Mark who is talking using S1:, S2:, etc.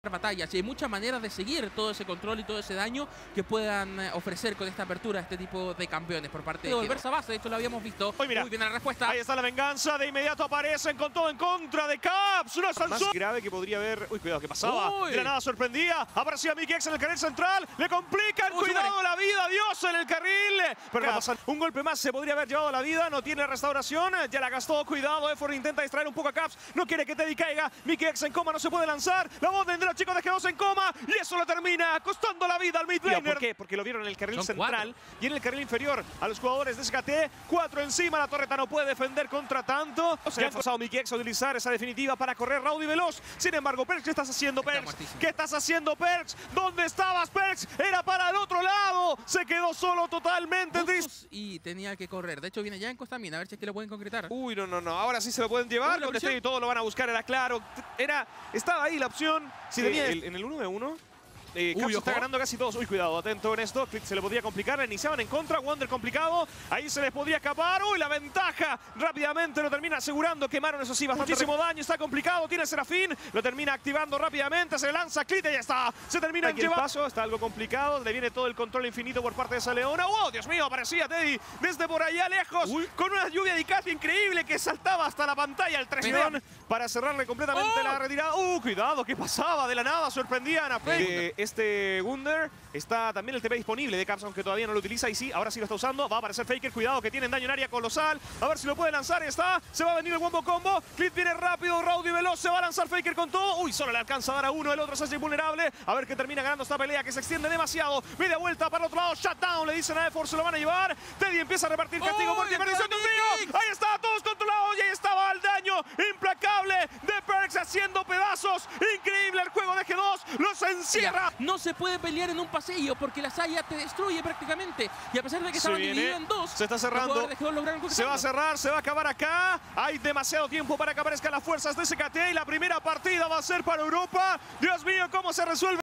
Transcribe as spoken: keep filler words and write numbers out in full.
S1: batallas y hay muchas maneras de seguir todo ese control y todo ese daño que puedan ofrecer con esta apertura a este tipo de campeones por parte de Volverse base. De hecho lo habíamos visto.
S2: Uy, mira.
S1: Muy bien la respuesta.
S2: Ahí está la venganza. De inmediato aparecen con todo en contra de Caps. Una sanción más grave que podría haber. Uy, cuidado, ¿qué pasaba?
S1: Uy.
S2: De la nada sorprendía. Aparecía Mikyx en el carril central. Le complican. Uy, cuidado super. La vida. Dios en el carril. Pero no pasa. Un golpe más se podría haber llevado la vida. No tiene restauración. Ya la gastó. Cuidado. Effort intenta distraer un poco a Caps. No quiere que Teddy caiga. Mikyx en coma. No se puede lanzar. La voz de los chicos de G dos en coma. Y eso lo termina costando la vida al mid laner. ¿Por qué? Porque lo vieron en el carril Son central cuatro. Y en el carril inferior a los jugadores de S K T. Cuatro encima, la torreta no puede defender contra tanto. Se ha forzado Mikyx a utilizar esa definitiva para correr raudo y veloz. Sin embargo, Perkz, ¿qué estás haciendo, Perkz? ¿Qué estás haciendo, Perkz? ¿Dónde estabas, Perkz? Era para el otro lado. Se quedó solo totalmente.
S1: Y tenía que correr. De hecho, viene ya en Costamina. A ver si es que lo pueden concretar.
S2: Uy, no, no, no. Ahora sí se lo pueden llevar. Con este y todo lo van a buscar. Era claro. Era, estaba ahí la opción. Si tenía el, en el uno de uno. Eh, Caps está ganando casi todos. Uy, cuidado, atento en esto. Click se le podía complicar. Le iniciaban en contra. Wonder complicado. Ahí se les podía escapar. Uy, la ventaja. Rápidamente lo termina asegurando. Quemaron, eso sí, bastantísimo daño. Está complicado. Tiene Serafín. Lo termina activando rápidamente. Se le lanza Click y ya está. Se termina en llevar. El paso está algo complicado. Le viene todo el control infinito por parte de esa leona. ¡Oh, Dios mío! Aparecía Teddy desde por allá lejos. Uy. Con una lluvia de Icati increíble que saltaba hasta la pantalla. El tres para cerrarle completamente oh. la retirada. ¡Uh, cuidado! ¿Qué pasaba? De la nada sorprendían a Fake. Este Wunder está también el T P disponible de Caps, aunque todavía no lo utiliza. Y sí, ahora sí lo está usando. Va a aparecer Faker. Cuidado que tienen daño en área colosal. A ver si lo puede lanzar. Está. Se va a venir el wombo combo. Clip viene rápido, raudo y veloz. Se va a lanzar Faker con todo. Uy, solo le alcanza a dar a uno. El otro se hace vulnerable. A ver que termina ganando esta pelea que se extiende demasiado. Media vuelta para el otro lado. Shutdown. Le dicen a Effort. Se lo van a llevar. Teddy empieza a repartir castigo. Muerte y perdición de un río. Ahí está. Todos controlados. Y ahí estaba el daño implacable de Perkz haciendo pedazos. Increíble el juego de G dos. Los encierra.
S1: No se puede pelear en un pasillo porque la Saya te destruye prácticamente. Y a pesar de que estaban divididos en dos,
S2: se está cerrando. Se va a cerrar, se va a acabar acá. Hay demasiado tiempo para que aparezcan las fuerzas de S K T y la primera partida va a ser para Europa. Dios mío, cómo se resuelve.